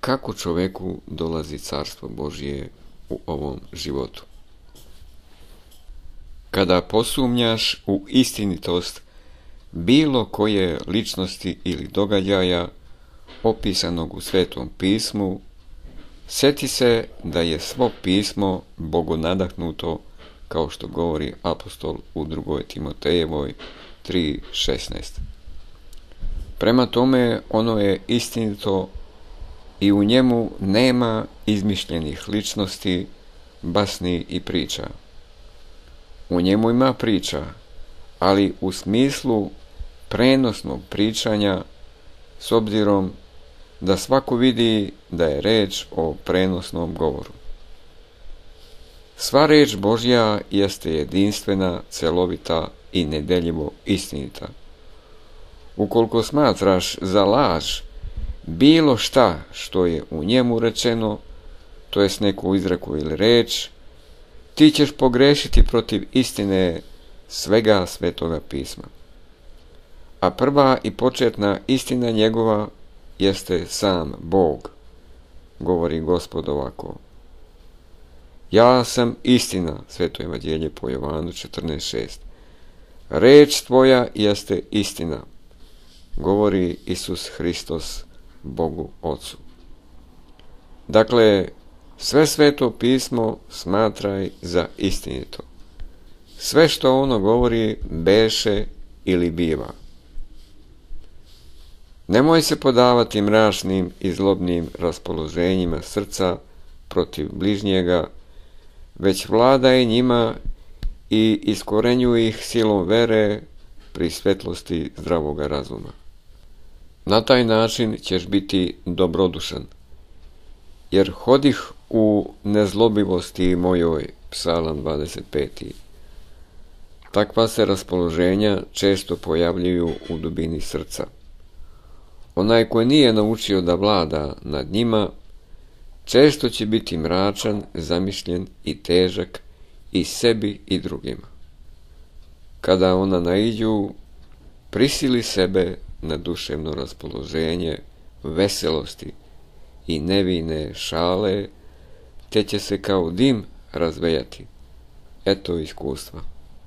kako čoveku dolazi carstvo Božje u ovom životu. Kada posumnjaš u istinitost bilo koje ličnosti ili događaja opisanog u Svetom pismu, sjeti se da je svo pismo bogonadahnuto, kao što govori apostol u 2. Timotejevoj 3:16. Prema tome, ono je istinito i u njemu nema izmišljenih ličnosti, basni i priča. U njemu ima priča, ali u smislu prenosnog pričanja, s obzirom da svako vidi da je reč o prenosnom govoru. Sva reč Božja jeste jedinstvena, celovita i nedeljivo istinita. Ukoliko smatraš za laž bilo šta što je u njemu rečeno, to jest neku izreku ili reč, ti ćeš pogrešiti protiv istine svega Svetoga pisma. A prva i početna istina njegova jeste sam Bog, govori Gospod ovako. Ja sam istina, Sveto evanđelje po Jovanu 14:6. Reč tvoja jeste istina, govori Isus Hristos Bogu Ocu. Dakle, sve Sveto pismo smatraj za istinito. Sve što ono govori beše ili biva. Nemoj se podavati mračnim i zlobnim raspoloženjima srca protiv bližnjega, već vladaj njima i iskorenjuj ih silom vere pri svetlosti zdravoga razuma. Na taj način ćeš biti dobrodušan, jer hodih u nezlobivosti mojoj, Psalam 25. Takva se raspoloženja često pojavljuju u dubini srca. Onaj koji nije naučio da vlada nad njima, često će biti mračan, zamišljen i težak i sebi i drugima. Kada ona naiđu, prisili sebe na duševno raspoloženje, veselosti i nevine šale, te će se kao dim razvejati. Eto iskustva.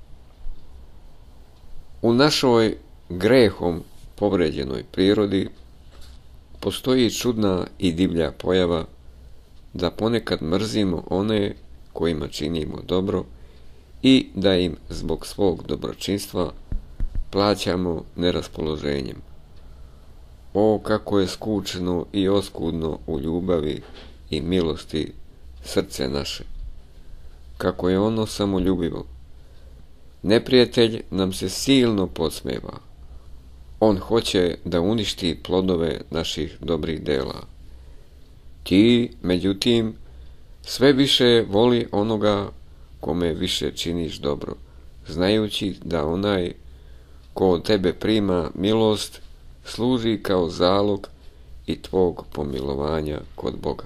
U našoj grehom povređenoj prirodi postoji čudna i divlja pojava da ponekad mrzimo one kojima činimo dobro i da im zbog svog dobročinstva plaćamo neraspoloženjem. O, kako je skučeno i oskudno u ljubavi i milosti srce naše! Kako je ono samoljubivo! Neprijatelj nam se silno podsmeva. On hoće da uništi plodove naših dobrih dela. Ti, međutim, sve više voli onoga kome više činiš dobro, znajući da onaj ko od tebe prima milost služi kao zalog i tvog pomilovanja kod Boga.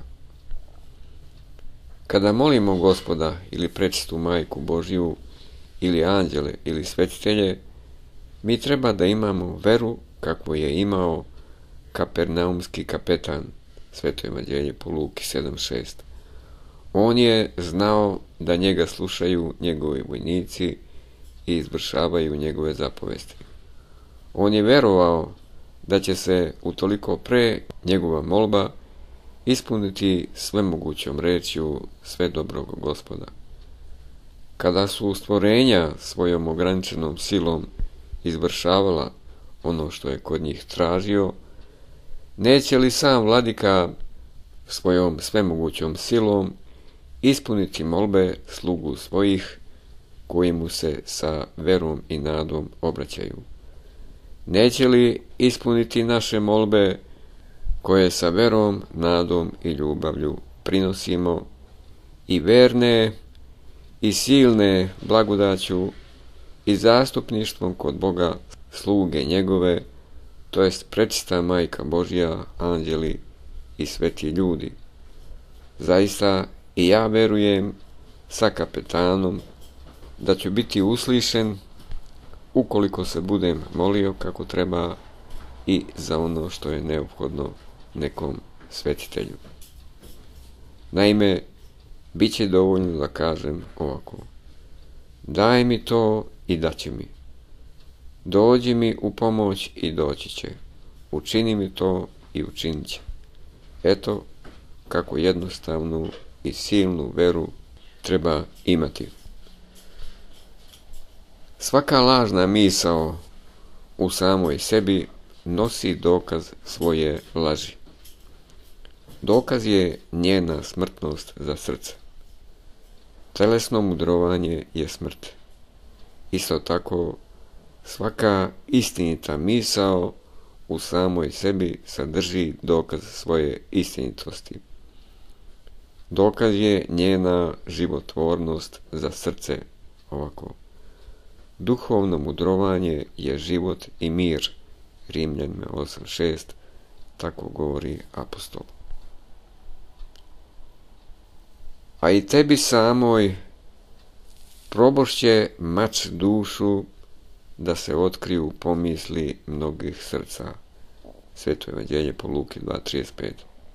Kada molimo Gospoda ili prečistu Majku Božju ili anđele ili svetitelje, mi treba da imamo veru kakvu je imao kapernaumski kapetan, Sveto evanđelje po Luki 7:6. On je znao da njega slušaju njegovi vojnici i izvršavaju njegove zapovesti. On je verovao da će se utoliko pre njegova molba ispuniti svemogućom rečju sve dobrog Gospoda. Kada su stvorenja svojom ograničenom silom izvršavala ono što je kod njih tražio, neće li sam vladika svojom svemogućom silom ispuniti molbe slugu svojih koji mu se sa verom i nadom obraćaju? Neće li ispuniti naše molbe koje sa verom, nadom i ljubavlju prinosimo i verne i silne blagodaću i zastupništvom kod Boga sluge njegove, to jest prečista Majka Božja, anđeli i sveti ljudi? Zaista i ja verujem sa kapetanom da ću biti uslišen ukoliko se budem molio kako treba i za ono što je neophodno nekom svetitelju. Naime, bit će dovoljno da kažem ovako: daj mi to i daće mi. Dođi mi u pomoć i doći će. Učini mi to i učinit će. Eto kako jednostavnu i silnu veru treba imati. Svaka lažna misao u samoj sebi nosi dokaz svoje laži. Dokaz je njena smrtnost za srce. Telesno mudrovanje je smrt. Isto tako, svaka istinita misao u samoj sebi sadrži dokaz svoje istinitosti. Dokaz je njena životvornost za srce ovako: duhovno mudrovanje je život i mir. Rimljanima 8.6, tako govori apostol. A i tebi samoj probošće mač dušu da se otkriju pomisli mnogih srca. Sveto evanđelje po Luki 2.35.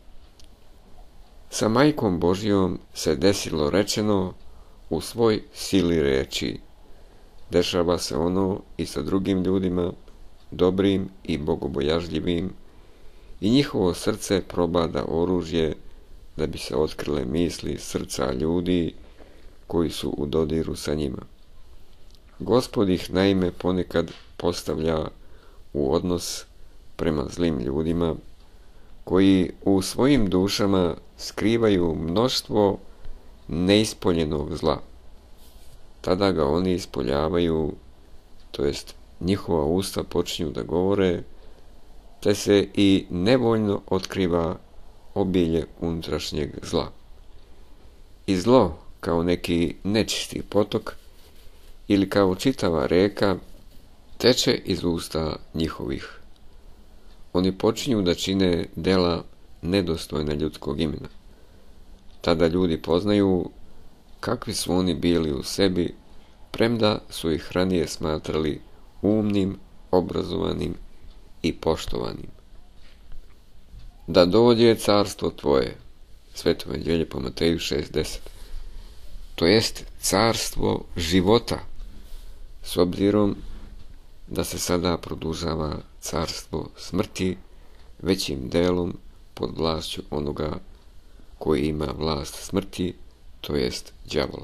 Sa majkom Božjom se desilo rečeno u svoj sili reči. Dešava se ono i sa drugim ljudima, dobrim i bogobojažljivim, i njihovo srce probada oružje da bi se otkrile misli srca ljudi koji su u dodiru sa njima. Gospod ih naime ponekad postavlja u odnos prema zlim ljudima koji u svojim dušama skrivaju mnoštvo neispoljenog zla. Tada ga oni ispoljavaju, to jest njihova usta počinju da govore, te se i nevoljno otkriva obilje unutrašnjeg zla. I zlo, kao neki nečisti potok ili kao čitava reka, teče iz usta njihovih. Oni počinju da čine dela nedostojna ljudskog imena. Tada ljudi poznaju kakvi su oni bili u sebi, premda su ih ranije smatrali umnim, obrazovanim i poštovanim. Da dođe carstvo tvoje, Sveto evanđelje po Mateju 6.10, to jest carstvo života, s obzirom da se sada produžava carstvo smrti, većim delom pod vlašću onoga koji ima vlast smrti, to jest đavola.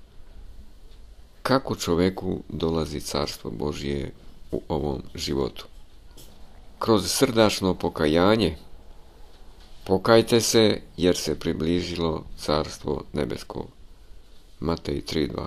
Kako čoveku dolazi carstvo Božje u ovom životu? Kroz srdačno pokajanje. Pokajte se, jer se približilo carstvo nebesko. Matej 3.2.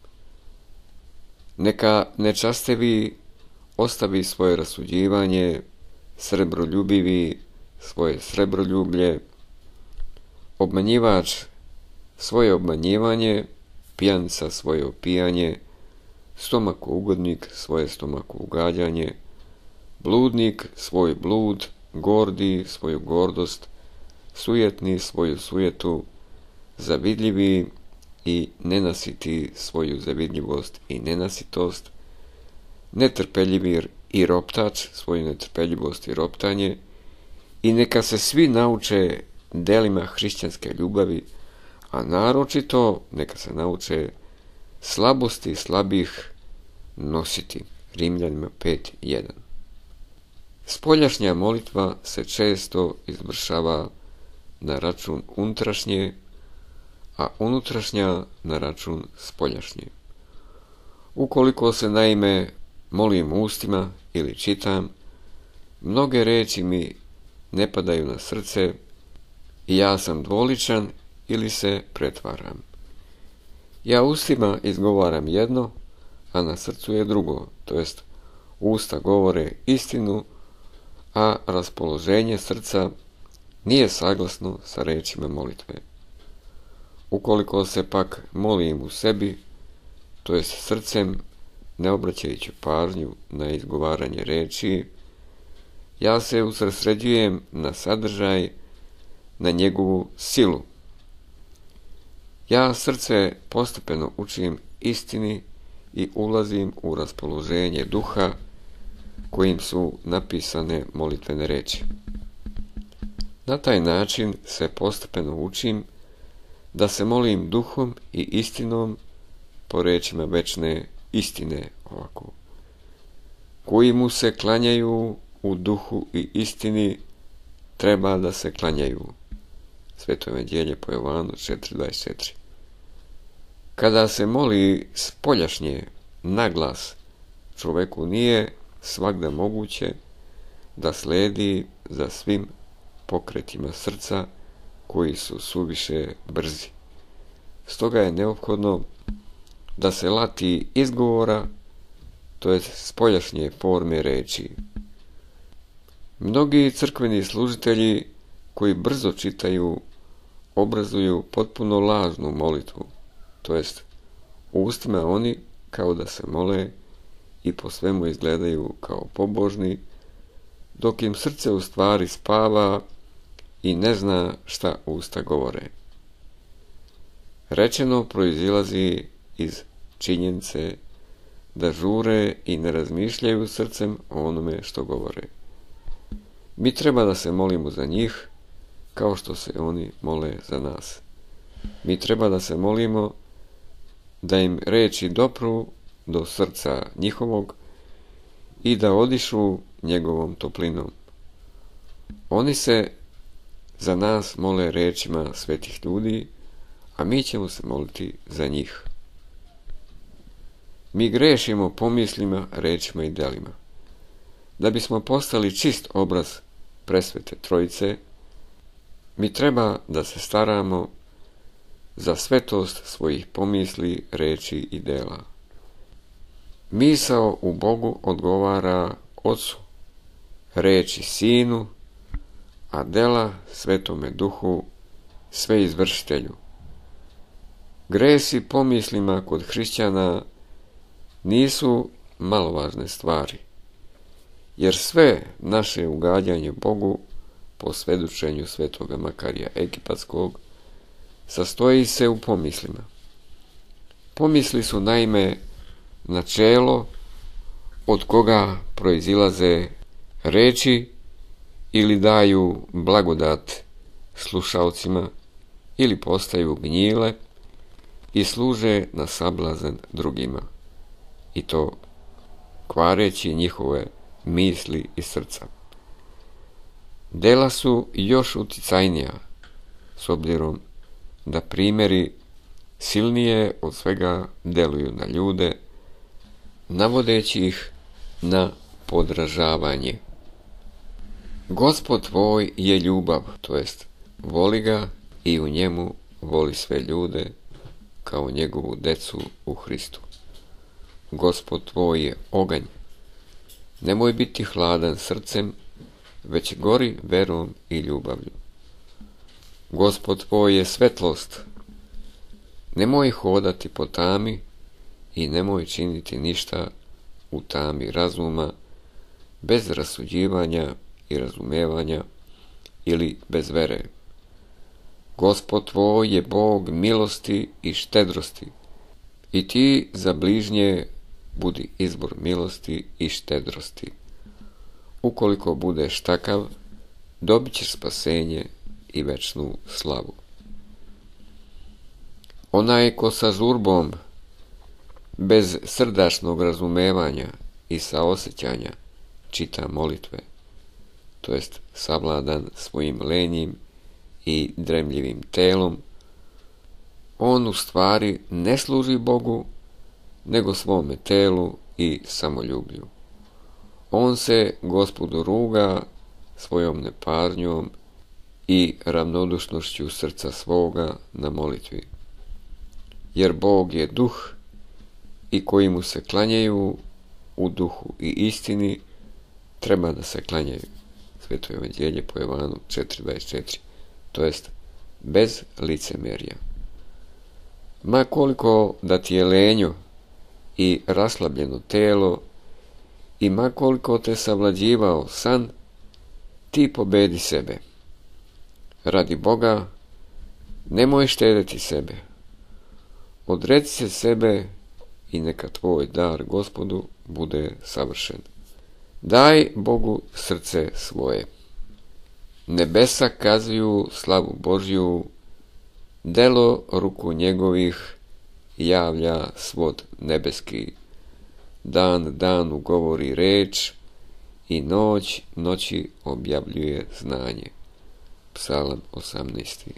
Neka nečastivi ostavi svoje rasuđivanje, srebroljubivi svoje srebroljublje, obmanjivač svoje obmanjivanje, pijanica svoje opijanje, stomako-ugodnik svoje stomako-ugađanje, bludnik svoj blud, gordi svoju gordost, sujetni svoju sujetu, zavidljivi i nenasiti svoju zavidljivost i nenasitost, netrpeljivi i roptač svoju netrpeljivost i roptanje, i neka se svi nauče delima hrišćanske ljubavi, a naročito neka se nauče slabosti slabih nositi. Rimljanima 5.1. Spoljašnja molitva se često izvršava na račun unutrašnje, a unutrašnja na račun spoljašnje. Ukoliko se naime molim ustima ili čitam, mnoge reči mi ne padaju na srce i ja sam dvoličan ili se pretvaram. Ja ustima izgovaram jedno, a na srcu je drugo, to jest usta govore istinu, a raspoloženje srca nije saglasno sa rečima molitve. Ukoliko se pak molim u sebi, to jest srcem, ne obraćajući pažnju na izgovaranje reči, ja se usredsređujem na sadržaj, na njegovu silu. Ja srce postepeno učim istini i ulazim u raspoloženje duha kojim su napisane molitvene reči. Na taj način se postepeno učim da se molim duhom i istinom po rečima večne istine ovako. Koji mu se klanjaju u duhu i istini treba da se klanjaju. Sveto evanđelje po Jovanu 4.24. Kada se moli spoljašnje naglas, čoveku nije svagda moguće da sledi za svim pokretima srca koji su suviše brzi. Stoga je neophodno da se lati izgovora, to je spoljašnje forme reči. Mnogi crkveni služitelji koji brzo čitaju obrazuju potpuno lažnu molitvu, to jest u ustima oni kao da se mole i po svemu izgledaju kao pobožni, dok im srce u stvari spava i ne zna šta usta govore. Rečeno proizilazi iz činjenice da žure i ne razmišljaju srcem o onome što govore. Mi treba da se molimo za njih kao što se oni mole za nas. Mi treba da se molimo da im reči dopru do srca njihovog i da odišu njegovom toplinom. Oni se za nas mole rečima svetih ljudi, a mi ćemo se moliti za njih. Mi grešimo pomislima, rečima i delima. Da bismo postali čist obraz presvete Trojice, mi treba da se staramo za svetost svojih pomisli, reči i dela. Misao u Bogu odgovara Ocu, reči Sinu, a dela Svetome Duhu, sve izvršitelju. Gresi pomislima kod hrišćana nisu malovažne stvari, jer sve naše ugađanje Bogu po svedočenju svetoga Makarija Egipatskog sastoji se u pomislima. Pomisli su naime načelo od koga proizilaze reči ili daju blagodat slušalcima ili postaju gnjile i služe na sablazan drugima, i to kvareći njihove misli i srca. Dela su još uticajnija, s obzirom da primjeri silnije od svega deluju na ljude, navodeći ih na podražavanje. Gospod tvoj je ljubav, to jest voli ga i u njemu voli sve ljude kao njegovu decu u Hristu. Gospod tvoj je oganj. Nemoj biti hladan srcem, već gori verom i ljubavlju. Gospod tvoj je svetlost. Nemoj hodati po tami i nemoj činiti ništa u tami razuma, bez rasuđivanja i razumevanja ili bez vere. Gospod tvoj je Bog milosti i štedrosti, i ti za bližnje budi izbor milosti i štedrosti. Ukoliko budeš takav, dobit ćeš spasenje i večnu slavu. Onaj ko sa žurbom, bez srdačnog razumevanja i saosjećanja čita molitve, to jest savladan svojim lenjim i dremljivim telom, on u stvari ne služi Bogu, nego svome telu i samoljublju. On se Gospodu ruga svojom nepažnjom i ravnodušnošću srca svoga na molitvi. Jer Bog je duh i koji mu se klanjaju u duhu i istini treba da se klanjaju. Sveto evanđelje po Jovanu 4.24, to jest bez licemerja. Ma koliko da ti je lenjo i raslabljeno telo i ma koliko te savlađivao san, ti pobedi sebe. Radi Boga, nemoj štedeti sebe. Odreci se sebe i neka tvoj dar Gospodu bude savršen. Daj Bogu srce svoje. Nebesa kazuju slavu Božju, delo ruku njegovih javlja svod nebeski. Dan danu govori reč i noć noći objavljuje znanje. Psalam 18.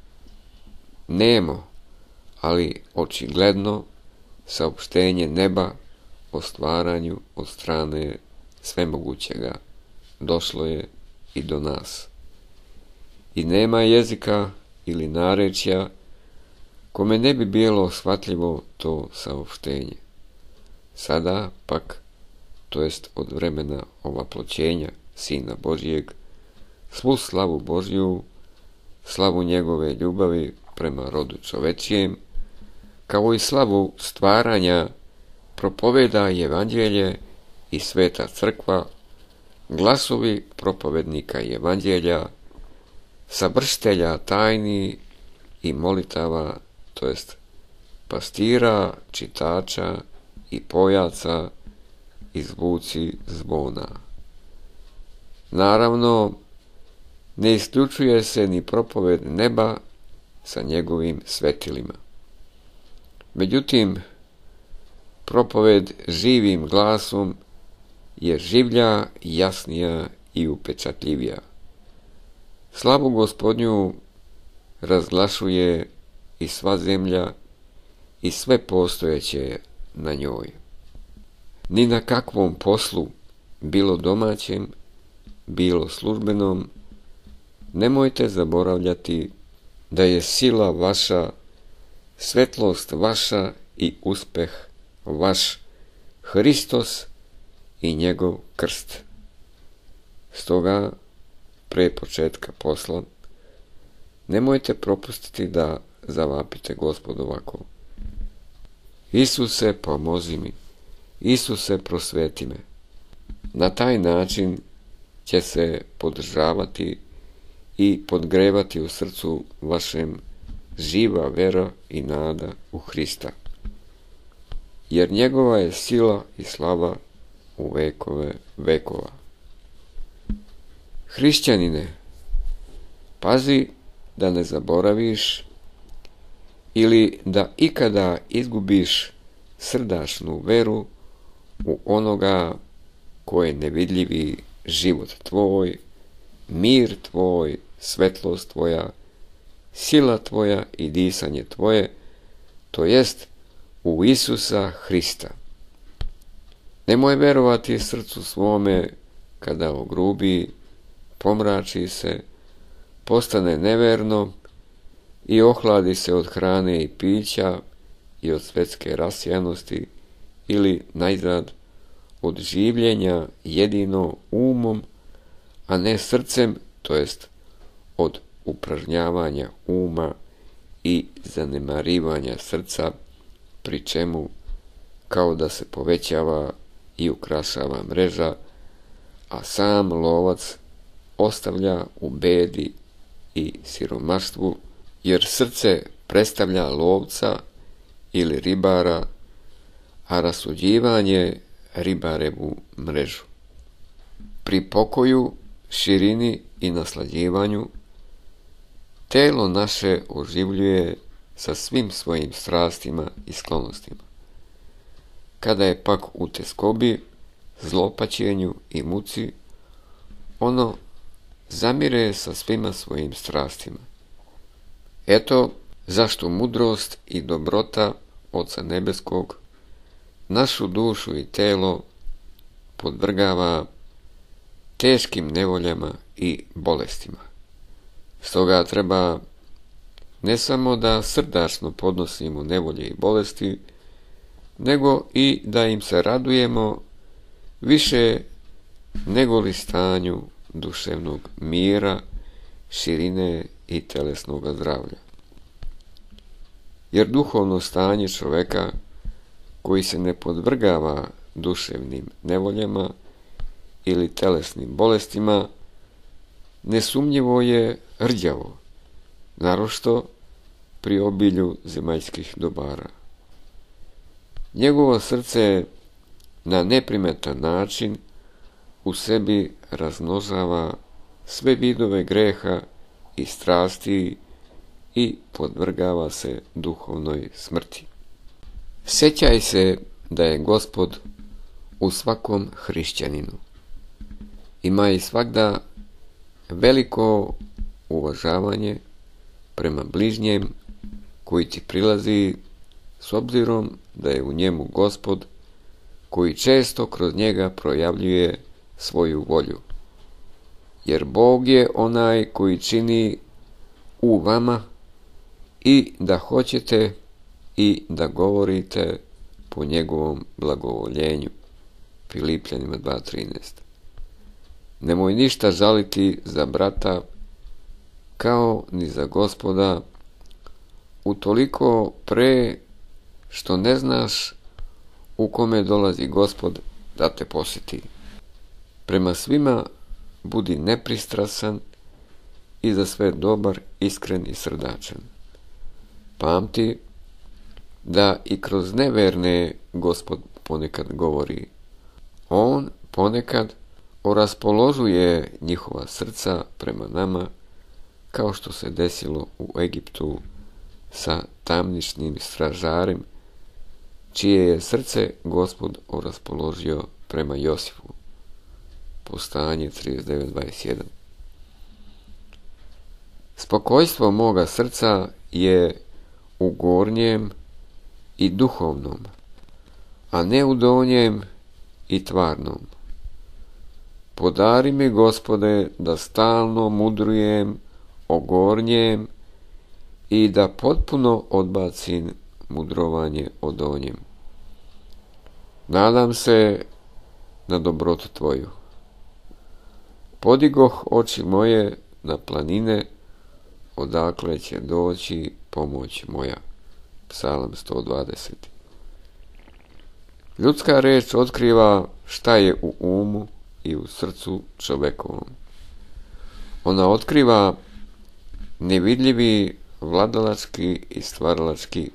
Nemo, ali očigledno saopštenje neba o stvaranju od strane svemogućega došlo je i do nas. I nema jezika ili narečja kome ne bi bilo shvatljivo to saopštenje. Sada pak, to jest od vremena ovaploćenja Sina Božjeg, svu slavu Božju, slavu njegove ljubavi prema rodu čovečijem, kao i slavu stvaranja, propoveda Evanđelje i Sveta crkva, glasovi propovednika Evanđelja, savršitelja tajni i molitava, to jest pastira, čitača i pojaca i zvuci zvona. Naravno, ne isključuje se ni propoved neba sa njegovim svetilima. Međutim, propoved živim glasom je življa, jasnija i upečatljivija. Slavu Gospodnju razglašuje i sva zemlja i sve postojeće na njoj. Ni na kakvom poslu, bilo domaćem, bilo službenom, nemojte zaboravljati da je sila vaša, svetlost vaša i uspeh vaš Hristos i njegov krst. Stoga, pre početka posla, nemojte propustiti da zavapite Gospodu ovako: Isuse, pomozi mi, Isuse, prosveti me. Na taj način će se podržavati i podgrevati u srcu vašem živa vera i nada u Hrista, jer njegova je sila i slava u vekove vekova. Hrišćanine, pazi da ne zaboraviš ili da ikada izgubiš srdačnu veru u onoga ko je nevidljivi život tvoj, mir tvoj, svetlost tvoja, sila tvoja i disanje tvoje, to jest u Isusa Hrista. Nemoj verovati srcu svome kada ogrubi, pomrači se, postane neverno i ohladi se od hrane i pića i od svetske rasjanosti ili najzad od življenja jedino umom, a ne srcem, to jest od upražnjavanja uma i zanemarivanja srca, pri čemu kao da se povećava i ukrašava mreža, a sam lovac ostavlja u bedi i siromaštvu, jer srce predstavlja lovca ili ribara, a rasuđivanje ribarevu mrežu. Pri pokoju, širini i naslađivanju telo naše oživljuje sa svim svojim strastima i sklonostima. Kada je pak u teskobi, zlopaćenju i muci, ono zamire sa svima svojim strastima. Eto zašto mudrost i dobrota Oca Nebeskog našu dušu i telo podvrgava teškim nevoljama i bolestima. Stoga treba ne samo da srdačno podnosimo nevolje i bolesti, nego i da im se radujemo više nego li stanju duševnog mira, širine i telesnog zdravlja. Jer duhovno stanje čoveka koji se ne podvrgava duševnim nevoljama ili telesnim bolestima, nesumnjivo je rđavo, naročito pri obilju zemaljskih dobara. Njegovo srce na neprimetan način u sebi razmnožava sve vidove greha i strasti i podvrgava se duhovnoj smrti. Sjećaj se da je Gospod u svakom hrišćaninu. Imaj svagda veliko uvažavanje prema bližnjem koji ti prilazi, s obzirom da je u njemu Gospod koji često kroz njega projavljuje svoju volju. Jer Bog je onaj koji čini u vama i da hoćete i da govorite po njegovom blagovoljenju. Filipljanima 2.13. Nemoj ništa žaliti za brata, kao ni za Gospoda, utoliko pre što ne znaš u kome dolazi Gospod da te posjeti. Prema svima budi nepristrasan i za sve dobar, iskren i srdačan. Pamti da i kroz neverne Gospod ponekad govori. On ponekad oraspoložuje njihova srca prema nama, kao što se desilo u Egiptu sa tamničnim stražarem, čije je srce Gospod oraspoložio prema Josifu. Povstanje 39.21. Spokojstvo moga srca je u gornjem i duhovnom, a ne u donjem i tvarnom. Podari mi, Gospode, da stalno mudrujem o gornjem i da potpuno odbacim mudrovanje o donjem. Nadam se na dobrotu Tvoju. Podigoh oči moje na planine, odakle će doći pomoć moja. Psalam 120. Ljudska reč otkriva šta je u umu i u srcu čovekovom. Ona otkriva nevidljivi vladalački i stvaralački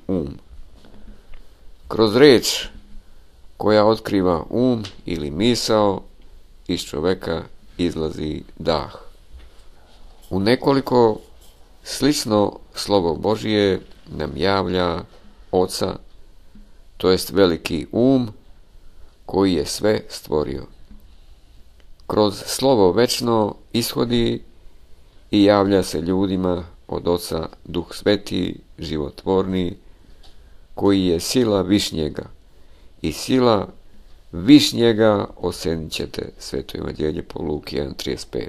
Kroz reč koja otkriva ili misao, iz čoveka izlazi dah. U nekoliko slično slovo Božije nam javlja Oca, to jest veliki koji je sve stvorio. Kroz slovo večno ishodi i javlja se ljudima od Oca Duh Sveti, životvorni, koji je sila višnjega, i sila višnjega osenit ćete. Sveto evanđelje po Luki 1.35.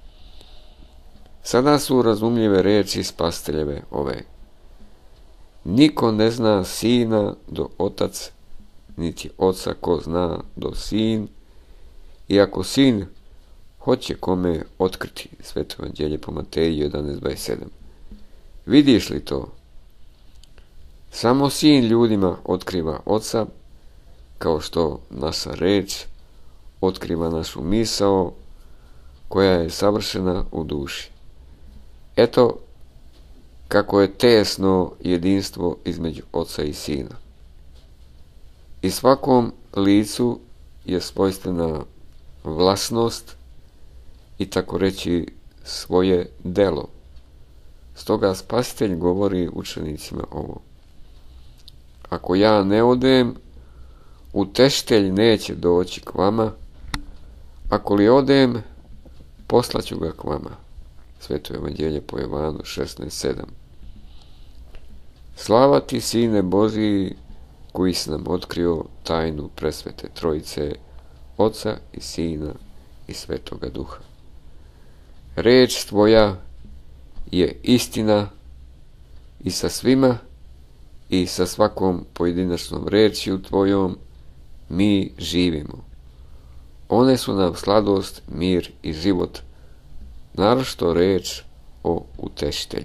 Sada su razumljive riječi spasiteljeve ove. Niko ne zna sina do otac, niti oca ko zna do sin, i ako sin hoće kome otkriti. Sveto evanđelje po Mateju 11.27. Vidiš li to? Samo sin ljudima otkriva oca, kao što naša reč otkriva našu misao, koja je savršena u duši. Eto kako je tesno jedinstvo između oca i sina. I svakom licu je svojstvena vlasnost i tako reći svoje delo. Stoga Spasitelj govori učenicima ovo. Ako ja ne odem, utešitelj neće doći k vama, ako li odem, poslaću ga k vama. Sveto evanđelje po Jovanu 16.7. Slava ti, Sine Božiji, koji si nam otkrio tajnu presvete Trojice, Oca i Sina i Svetoga Duha. Reč Tvoja je istina i sa svima i sa svakom pojedinačnom rečju Tvojom mi živimo. One su nam sladost, mir i život, naročito reč o utešitelju.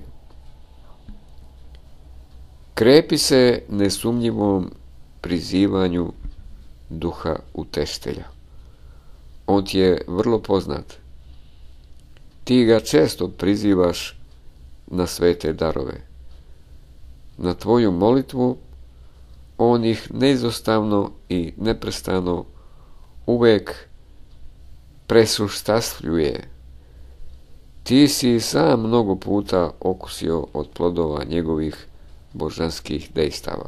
Krepi se nesumnjivom prizivanju duha utešitelja. On ti je vrlo poznat. Ti ga često prizivaš na svete darove. Na tvoju molitvu on ih neizostavno i neprestano uvek presuštastvljuje, Ti si sam mnogo puta okusio od plodova njegovih božanskih dejstava.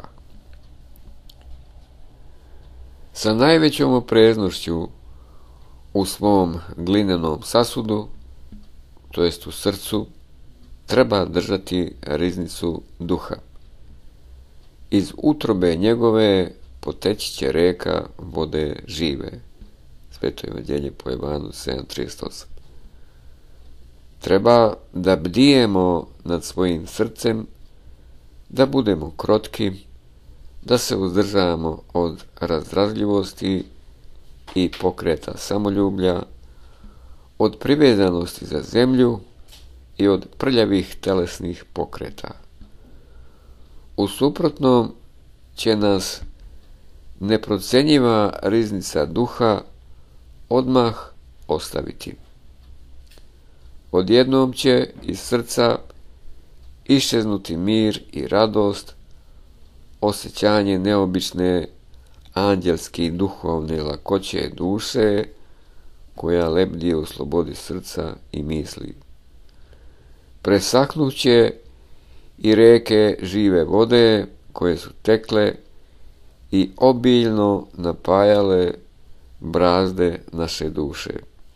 Sa najvećom opreznošću u svom glinenom sasudu, to jest u srcu, treba držati riznicu duha. Iz utrobe njegove poteći će reka vode žive. Sveto evanđelje po Jovanu 7:38. Treba da bdijemo nad svojim srcem, da budemo krotki, da se uzdržavamo od razdražljivosti i pokreta samoljublja, od privezanosti za zemlju i od prljavih telesnih pokreta. U suprotnom će nas neprocenjiva riznica duha odmah ostaviti. Odjednom će iz srca iščeznuti mir i radost, osjećanje neobične anđelski duhovne lakoće duše koja lebdi u slobodi srca i misli. Presahnuće i reke žive vode koje su tekle i obiljno napajale brazde naše duše.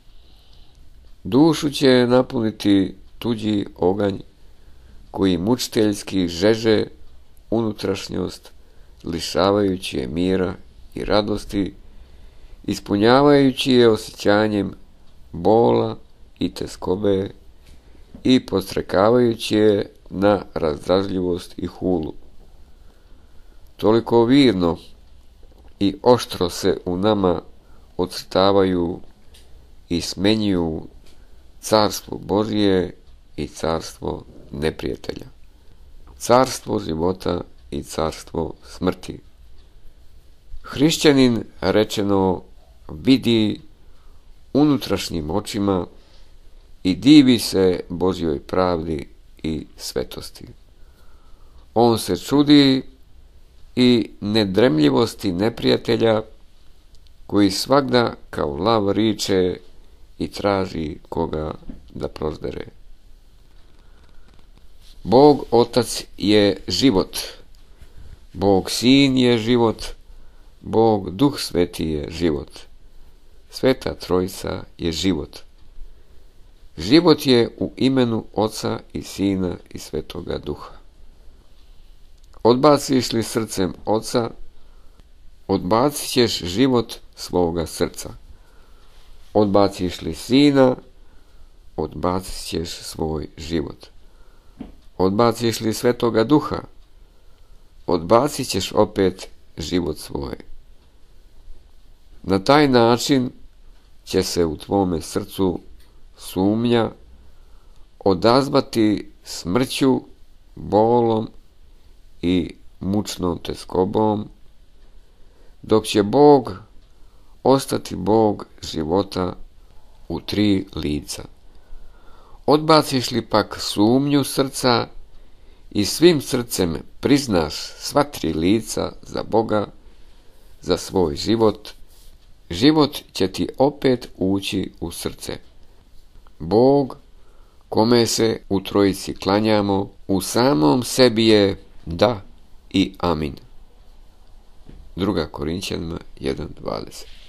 Dušu će napuniti tuđi oganj koji mučiteljski žeže unutrašnjost, lišavajući je mira i radosti, ispunjavajući je osjećanjem bola i teskobe i podstrekavajući je na razdražljivost i hulu. Toliko virno i oštro se u nama ocrtavaju i smenjuju carstvo Božje i carstvo neprijatelja, carstvo života i carstvo smrti. Hrišćanin, rečeno, vidi unutrašnjim očima i divi se Božjoj pravdi i svetosti. On se čudi i nedremljivosti neprijatelja koji svagda kao lav riče i traži koga da prozdere. Bog Otac je život, Bog Sin je život, Bog Duh Sveti je život. Sveta Trojica je život. Život je u imenu Oca i Sina i Svetoga Duha. Odbaciš li srcem Oca, odbacit ćeš život svoga srca. Odbaciš li Sina, odbacit ćeš svoj život. Odbaciš li Svetoga Duha, odbacit ćeš opet život svoj. Na taj način će se u tvome srcu sumnja odazvati smrću, bolom i mučnom teskobom, dok će Bog ostati Bog života u 3 lica. Odbaciš li pak sumnju srca i svim srcem priznaš sva 3 lica za Boga, za svoj život, život će ti opet ući u srce. Bog, kome se u Trojici klanjamo, u samom sebi je da i amin. 2. Korinćanima 1:20.